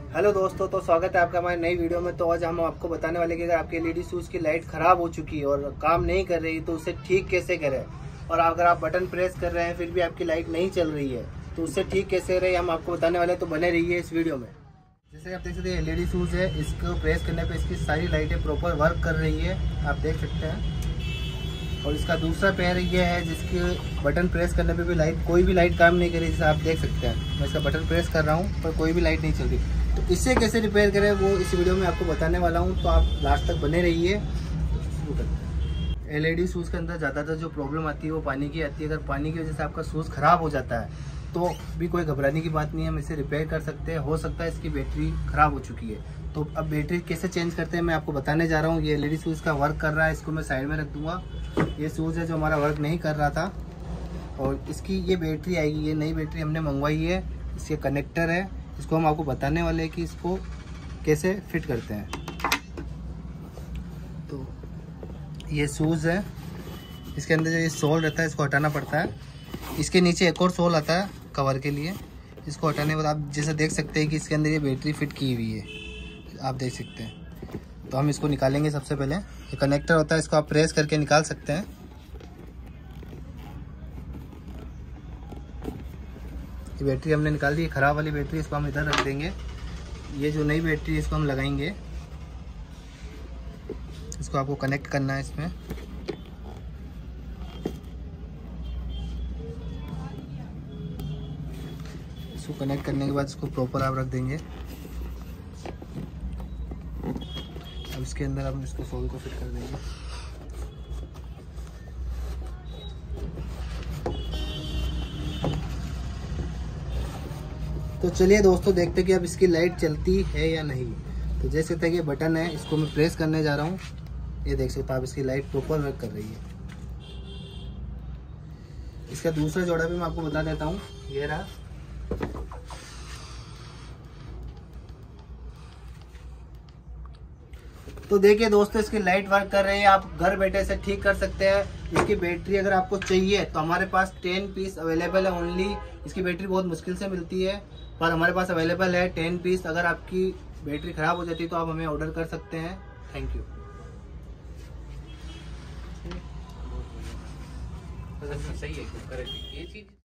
Hello दोस्तों, तो स्वागत है आपका हमारी नई वीडियो में। तो आज हम आपको बताने वाले कि अगर आपके एलईडी शूज की लाइट खराब हो चुकी है और काम नहीं कर रही तो उसे ठीक कैसे करें, और अगर आप बटन प्रेस कर रहे हैं फिर भी आपकी लाइट नहीं चल रही है तो उससे ठीक कैसे रहे हम आपको बताने वाले हैं। तो बने रहिए इस वीडियो में। जैसे आप देख सकते हैं एलईडी शूज है, इसको प्रेस करने पर इसकी सारी लाइटें प्रॉपर वर्क कर रही है, आप देख सकते हैं। और इसका दूसरा पैर ये है जिसके बटन प्रेस करने पे भी लाइट, कोई भी लाइट काम नहीं कर रही, जैसे आप देख सकते हैं। मैं इसका बटन प्रेस कर रहा हूँ पर कोई भी लाइट नहीं चल रही। तो इससे कैसे रिपेयर करें वो इस वीडियो में आपको बताने वाला हूँ, तो आप लास्ट तक बने रहिए। एलईडी शूज़ के अंदर ज़्यादातर जो प्रॉब्लम आती है वो पानी की आती है। अगर पानी की वजह से आपका शूज़ ख़राब हो जाता है तो भी कोई घबराने की बात नहीं है, हम इसे रिपेयर कर सकते हैं। हो सकता है इसकी बैटरी ख़राब हो चुकी है, तो अब बैटरी कैसे चेंज करते हैं मैं आपको बताने जा रहा हूँ। ये एलईडी शूज़ का वर्क कर रहा है, इसको मैं साइड में रख दूँगा। ये शूज़ है जो हमारा वर्क नहीं कर रहा था, और इसकी ये बैटरी आएगी, ये नई बैटरी हमने मंगवाई है। इसके कनेक्टर है, इसको हम आपको बताने वाले हैं कि इसको कैसे फिट करते हैं। तो ये शूज़ है, इसके अंदर जो ये सोल रहता है इसको हटाना पड़ता है। इसके नीचे एक और सोल आता है कवर के लिए, इसको हटाने के बाद आप जैसे देख सकते हैं कि इसके अंदर ये बैटरी फिट की हुई है, आप देख सकते हैं। तो हम इसको निकालेंगे। सबसे पहले ये कनेक्टर होता है, इसको आप प्रेस करके निकाल सकते हैं। ये बैटरी हमने निकाल दी, खराब वाली बैटरी, इसको हम इधर रख देंगे। ये जो नई बैटरी है इसको हम लगाएंगे। इसको आपको कनेक्ट करना है इसमें। इसको कनेक्ट करने के बाद इसको प्रॉपर आप रख देंगे। अब इसके अंदर हम इसको सोल को फिट कर देंगे। तो चलिए दोस्तों देखते हैं कि अब इसकी लाइट चलती है या नहीं। तो जैसे कि ये बटन है, इसको मैं प्रेस करने जा रहा हूँ। ये देख सकते हैं आप, इसकी लाइट प्रॉपर वर्क कर रही है। इसका दूसरा जोड़ा भी मैं आपको बता देता हूँ, ये रहा। तो देखिए दोस्तों, इसकी लाइट वर्क कर रही है, आप घर बैठे से ठीक कर सकते हैं। इसकी बैटरी अगर आपको चाहिए तो हमारे पास 10 पीस अवेलेबल है ओनली। इसकी बैटरी बहुत मुश्किल से मिलती है, पर हमारे पास अवेलेबल है 10 पीस। अगर आपकी बैटरी खराब हो जाती है तो आप हमें ऑर्डर कर सकते हैं। Thank you. सही है, ये चीज